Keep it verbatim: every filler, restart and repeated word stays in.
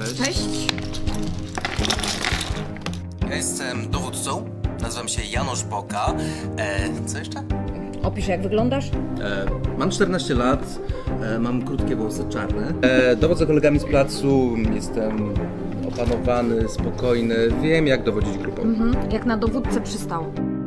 Cześć. Cześć. Ja jestem dowódcą, nazywam się Janusz Boka. E, co jeszcze? Opisz, jak wyglądasz? E, mam czternaście lat, e, mam krótkie włosy czarne. E, dowodzę kolegami z placu, jestem opanowany, spokojny, wiem jak dowodzić grupą. Mhm. Jak na dowódcę przystało.